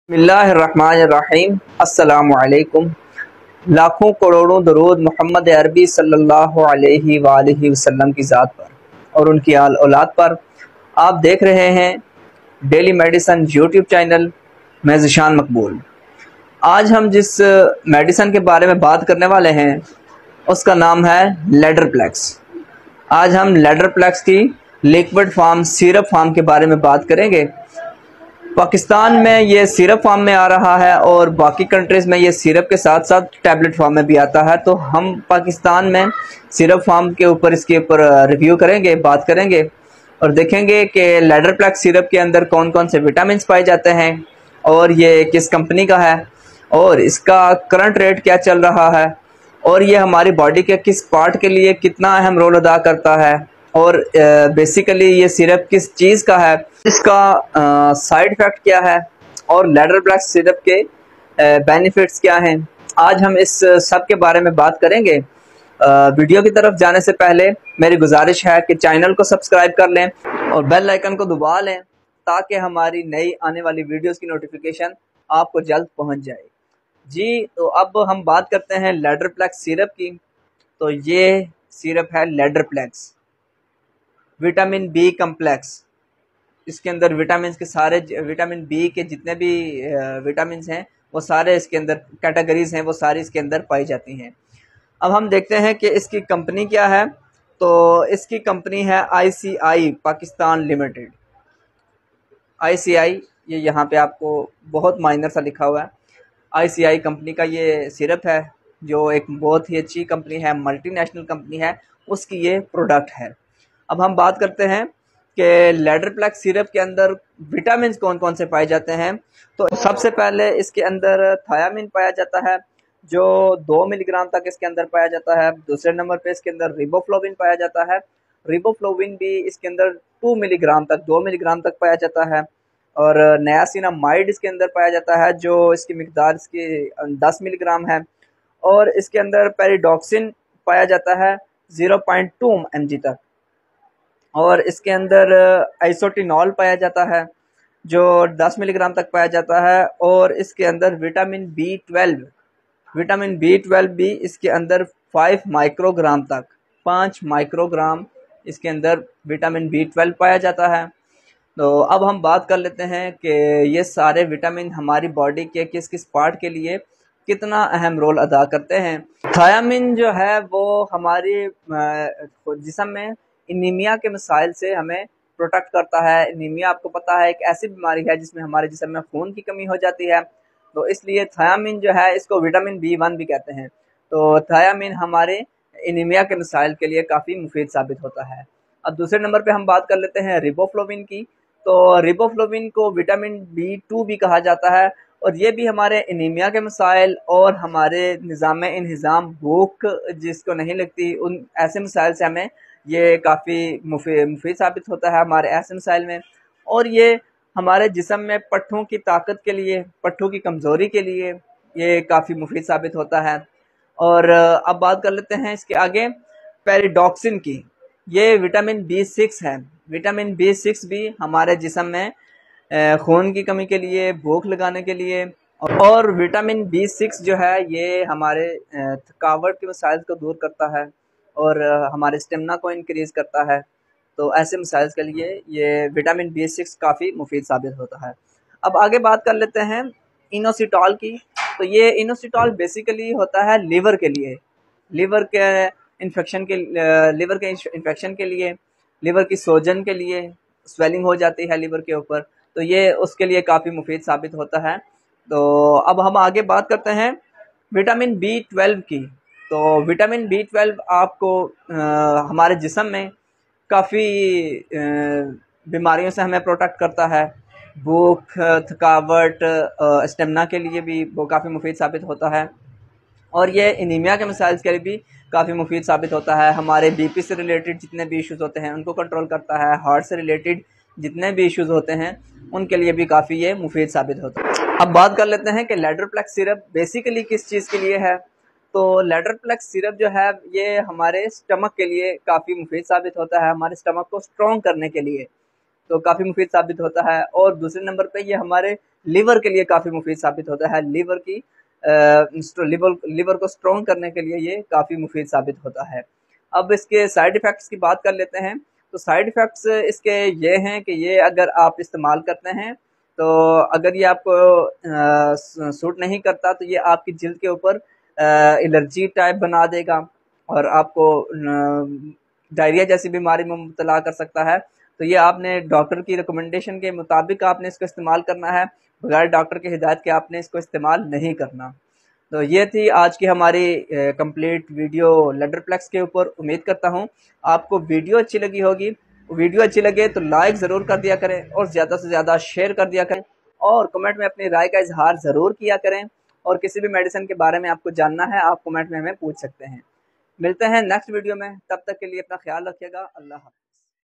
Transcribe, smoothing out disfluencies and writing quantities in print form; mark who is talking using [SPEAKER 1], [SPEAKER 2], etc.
[SPEAKER 1] बिस्मिल्लाहिर्रहमानिर्रहीम। अस्सलामुअलैकुम। लाखों करोड़ों दरूद मोहम्मद अरबी सल्लल्लाहु अलैहि वालैहि वसल्लम की ज़ात पर और उनकी आल औलाद पर। आप देख रहे हैं डेली मेडिसन यूट्यूब चैनल। मैं ज़िशान मकबूल। आज हम जिस मेडिसन के बारे में बात करने वाले हैं उसका नाम है लेडरप्लेक्स। आज हम लेडरप्लेक्स की लिक्विड फॉर्म, सिरप फॉर्म के बारे में बात करेंगे। पाकिस्तान में ये सिरप फॉर्म में आ रहा है और बाकी कंट्रीज़ में ये सिरप के साथ साथ टैबलेट फॉर्म में भी आता है। तो हम पाकिस्तान में सिरप फॉर्म के ऊपर इसके ऊपर रिव्यू करेंगे, बात करेंगे और देखेंगे कि लेडरप्लेक्स सिरप के अंदर कौन कौन से विटामिन पाए जाते हैं और ये किस कंपनी का है और इसका करंट रेट क्या चल रहा है और ये हमारी बॉडी के किस पार्ट के लिए कितना अहम रोल अदा करता है और बेसिकली ये सिरप किस चीज़ का है, इसका साइड इफ़ेक्ट क्या है और लेडरप्लेक्स सिरप के बेनिफिट्स क्या हैं। आज हम इस सब के बारे में बात करेंगे। वीडियो की तरफ जाने से पहले मेरी गुजारिश है कि चैनल को सब्सक्राइब कर लें और बेल आइकन को दबा लें ताकि हमारी नई आने वाली वीडियोस की नोटिफिकेशन आपको जल्द पहुंच जाए। जी, तो अब हम बात करते हैं लेडरप्लेक्स सिरप की। तो ये सिरप है लेडरप्लेक्स विटामिन बी कम्प्लेक्स। इसके अंदर विटामिन के सारे विटामिन बी के जितने भी विटामिन हैं वो सारे इसके अंदर कैटेगरीज हैं, वो सारी इसके अंदर पाई जाती हैं। अब हम देखते हैं कि इसकी कंपनी क्या है। तो इसकी कंपनी है ICI पाकिस्तान लिमिटेड। ICI ये यहाँ पे आपको बहुत माइनर सा लिखा हुआ है। ICI कंपनी का ये सिरप है जो एक बहुत ही अच्छी कंपनी है, मल्टीनेशनल कंपनी है, उसकी ये प्रोडक्ट है। अब हम बात करते हैं कि लेडरप्लेक्स सिरप के अंदर विटामिन कौन कौन से पाए जाते हैं। तो सबसे पहले इसके अंदर थायामिन पाया जाता है जो 2 मिलीग्राम तक इसके अंदर पाया जाता है। दूसरे नंबर पे इसके अंदर रिबोफ्लोविन पाया जाता है। रिबोफ्लोविन भी इसके अंदर 2 मिलीग्राम तक पाया जाता है। और नियासिनामाइड इसके अंदर पाया जाता है जो इसकी मिकदार इसकी 10 मिलीग्राम है। और इसके अंदर पेरिडॉक्सिन पाया जाता है 0.2 mg तक। और इसके अंदर आइसोटिनॉल पाया जाता है जो 10 मिलीग्राम तक पाया जाता है। और इसके अंदर विटामिन B12 भी इसके अंदर 5 माइक्रोग्राम तक, 5 माइक्रोग्राम इसके अंदर विटामिन B12 पाया जाता है। तो अब हम बात कर लेते हैं कि ये सारे विटामिन हमारी बॉडी के किस किस पार्ट के लिए कितना अहम रोल अदा करते हैं। थायामिन जो है वो हमारी जिस्म में एनीमिया के मसाइल से हमें प्रोटेक्ट करता है। एनीमिया आपको पता है एक ऐसी बीमारी है जिसमें हमारे जिस्म में खून की कमी हो जाती है। तो इसलिए थायामिन जो है इसको विटामिन B1 भी कहते हैं। तो थायामिन हमारे एनीमिया के मसाइल के लिए काफ़ी मुफीद साबित होता है। अब दूसरे नंबर पे हम बात कर लेते हैं रिबोफ्लोविन की। तो रिबोफ्लोविन को विटामिन B2 भी कहा जाता है और ये भी हमारे एनीमिया के मसाइल और हमारे निज़ाम इंहिज़ाम, भूख जिसको नहीं लगती, उन ऐसे मसाइल से हमें ये काफ़ी मुफीद साबित होता है हमारे ऐसे मसाइल में। और ये हमारे जिस्म में पट्ठों की ताकत के लिए, पट्ठों की कमज़ोरी के लिए ये काफ़ी मुफीद साबित होता है। और अब बात कर लेते हैं इसके आगे पेरिडॉक्सिन की। ये विटामिन B6 है। विटामिन B6 भी हमारे जिस्म में खून की कमी के लिए, भूख लगाने के लिए, और विटामिन B6 जो है ये हमारे थकावट के मसाइल को दूर करता है और हमारे स्टेमिना को इंक्रीज़ करता है। तो ऐसे मसाइल के लिए ये विटामिन B6 काफ़ी मुफीद साबित होता है। अब आगे बात कर लेते हैं इनोसिटॉल की। तो ये इनोसिटॉल बेसिकली होता है लिवर के लिए, लिवर के इन्फेक्शन के लिए, लिवर की सोजन के लिए, स्वेलिंग हो जाती है लिवर के ऊपर, तो ये उसके लिए काफ़ी मुफीद साबित होता है। तो अब हम आगे बात करते हैं विटामिन B12 की। तो विटामिन B12 आपको हमारे जिस्म में काफ़ी बीमारियों से हमें प्रोटेक्ट करता है। भूख, थकावट, स्टेमिना के लिए भी वो काफ़ी मुफीद साबित होता है। और ये एनीमिया के मसाइल के लिए भी काफ़ी मुफीद साबित होता है। हमारे BP से रिलेटेड जितने भी इश्यूज़ होते हैं उनको कंट्रोल करता है। हार्ट से रिलेटेड जितने भी इश्यूज़ होते हैं उनके लिए भी काफ़ी ये मुफीद साबित होता है। अब बात कर लेते हैं कि लेडरप्लेक्स सिरप बेसिकली किस चीज़ के लिए है। तो लेडरप्लेक्स सिरप जो है ये हमारे स्टमक के लिए काफ़ी मुफीद साबित होता है, हमारे स्टमक को स्ट्रॉन्ग करने के लिए। तो काफ़ी मुफीद साबित होता है। और दूसरे नंबर पे ये हमारे लीवर के लिए काफ़ी मुफीद साबित होता है। लीवर को स्ट्रॉन्ग करने के लिए ये काफ़ी मुफीद साबित होता है। अब इसके साइड इफ़ेक्ट्स की बात कर लेते हैं। तो साइड इफ़ेक्ट्स इसके ये हैं कि ये अगर आप इस्तेमाल करते हैं, तो अगर ये आपको सूट नहीं करता, तो ये आपकी जिल्द के ऊपर एलर्जी टाइप बना देगा और आपको डायरिया जैसी बीमारी में मुब्तला कर सकता है। तो ये आपने डॉक्टर की रिकमेंडेशन के मुताबिक आपने इसको इस्तेमाल करना है, बगैर डॉक्टर की हिदायत के आपने इसको इस्तेमाल नहीं करना। तो ये थी आज की हमारी कंप्लीट वीडियो लेडरप्लेक्स के ऊपर। उम्मीद करता हूँ आपको वीडियो अच्छी लगी होगी। वीडियो अच्छी लगे तो लाइक ज़रूर कर दिया करें और ज़्यादा से ज़्यादा शेयर कर दिया करें और कमेंट में अपनी राय का इजहार ज़रूर किया करें। और किसी भी मेडिसिन के बारे में आपको जानना है, आप कमेंट में हमें पूछ सकते हैं। मिलते हैं नेक्स्ट वीडियो में, तब तक के लिए अपना ख्याल रखिएगा। अल्लाह हाफ़िज़।